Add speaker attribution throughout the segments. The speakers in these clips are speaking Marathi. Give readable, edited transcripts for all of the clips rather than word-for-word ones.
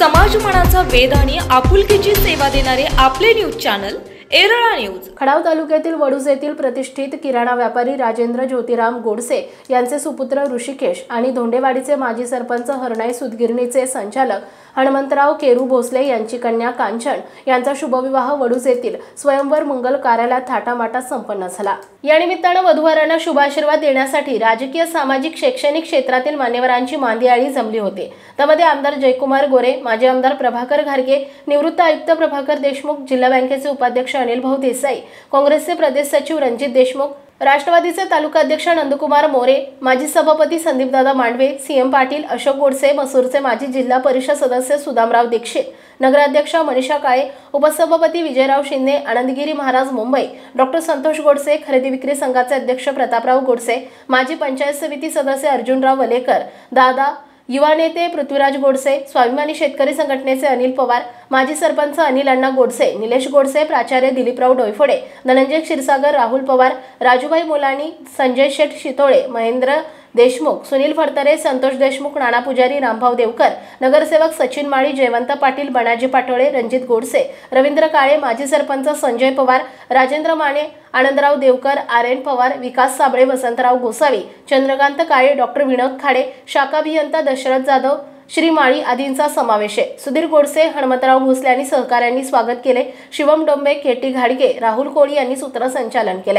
Speaker 1: समाज मनाचा वेध आणि आपुलकीची सेवा देणारे आपले न्यूज चॅनल एरळा न्यूज।
Speaker 2: खडाव तालुक्यातील वडूज येथील प्रतिष्ठित किराणा व्यापारी राजेंद्र ज्योतिराम गोडसे यांचे सुपुत्र ऋषिकेश आणि धोंडेवाडीचे माजी सरपंच हरणाई सुतगिरणीचे संचालक हनुमंतराव केरू भोसले यांची कन्या कांचन यांचा शुभविवाह वडूज येथील स्वयंवर मंगल कार्यालयात थाटामाटात संपन्न झाला। या निमित्ताने वधूवरांना शुभाशीर्वाद देण्यासाठी राजकीय, सामाजिक, शैक्षणिक क्षेत्रातील मान्यवरांची मांदियाळी जमली होती। त्यामध्ये आमदार जयकुमार गोरे, माजी आमदार प्रभाकर घारगे, निवृत्त आयुक्त प्रभाकर देशमुख, जिल्हा बँकेचे उपाध्यक्ष अनिल भाऊ देसाई, काँग्रेसचे प्रदेश सचिव रणजित देशमुख, राष्ट्रवादीचे तालुकाध्यक्ष नंदकुमार मोरे, माजी सभापती संदीपदादा मांडवे, सीएम पाटील, अशोक गोडसे, मसूरचे माजी जिल्हा परिषद सदस्य सुदामराव दीक्षित, नगराध्यक्षा मनीषा काळे, उपसभापती विजयराव शिंदे, आनंदगिरी महाराज मुंबई, डॉक्टर संतोष गोडसे, खरेदी विक्री संघाचे अध्यक्ष प्रतापराव गोडसे, माजी पंचायत समिती सदस्य अर्जुनराव वलेकर, दादा, युवा नेते पृथ्वीराज गोडसे, स्वाभिमानी शेतकरी संघटनेचे अनिल पवार, माजी सरपंच अनिल अण्णा गोडसे, निलेश गोडसे, प्राचार्य दिलीपराव डोयफोडे, धनंजय क्षीरसागर, राहुल पवार, राजूभाई मुलानी, संजय शेठ शितोळे, महेंद्र देशमुख, सुनील फडतरे, संतोष देशमुख, नाना पुजारी, रामभाऊ देवकर, नगरसेवक सचिन माळी, जयवंत पाटील, बनाजी पाटोळे, रणजित गोडसे, रवींद्र काळे, माजी सरपंच संजय पवार, राजेंद्र माने, आनंदराव देवकर, आर.एन. पवार, विकास साबळे, वसंतराव गोसावी, चंद्रकांत काळे, डॉक्टर विनोद खाडे, शाखा अभियंता दशरथ जाधव, श्री माळी आदींचा समावेश आहे। सुधीर गोडसे, हनुमंतराव भोसले आणि सहकाऱ्यांनी स्वागत केले। शिवम डोंबे, केटी घाडगे, राहुल कोळी यांनी सूत्रसंचालन केले।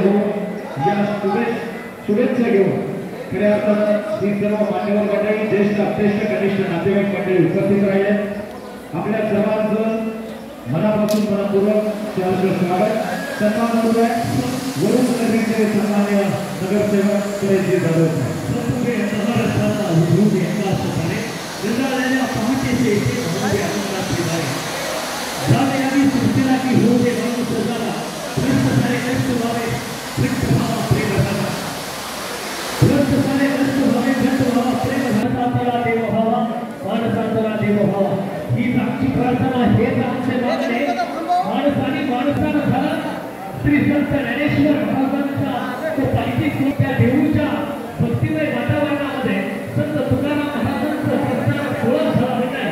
Speaker 3: श्री संत ज्ञानेश्वर महाराजांच्या तो पालखी सोहळ्या देऊळच्या भक्तिमय वातावरणामध्ये संत तुकाराम महाराजांचा प्रचार सोहळा झाला होता।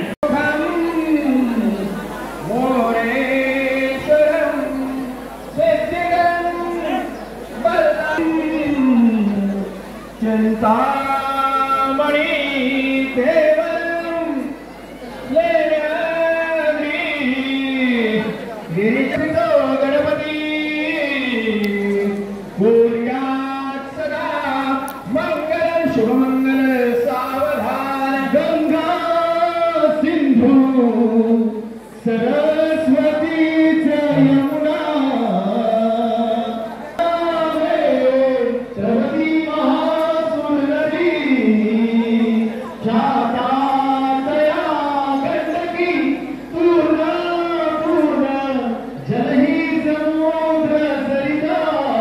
Speaker 3: चिंतामणी देवं गणपती सदा मंगल शुभमंगल सावधान गंगा सिंधू सरस्वती यमुना सरस्वती महासुंदरी शातातया गंडकी पूर्ण पूर्ण जलही समुद्र सरिता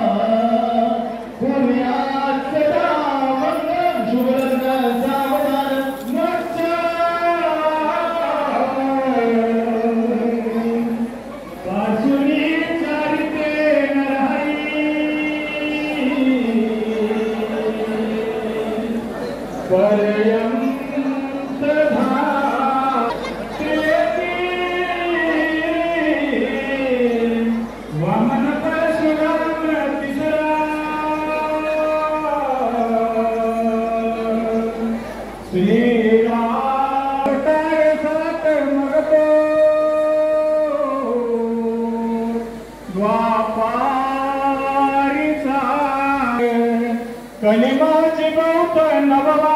Speaker 3: कलिमाचे गौत नववा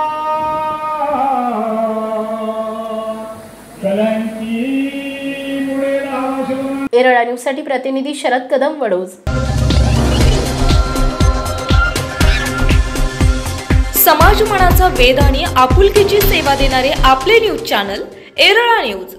Speaker 3: कलंकी मुळे
Speaker 2: एरळा न्यूज साठी प्रतिनिधी शरद कदम, वडूज।
Speaker 1: समाज मनाचा वेध आणि आपुलकीची सेवा देणारे आपले न्यूज चॅनल एरळा न्यूज।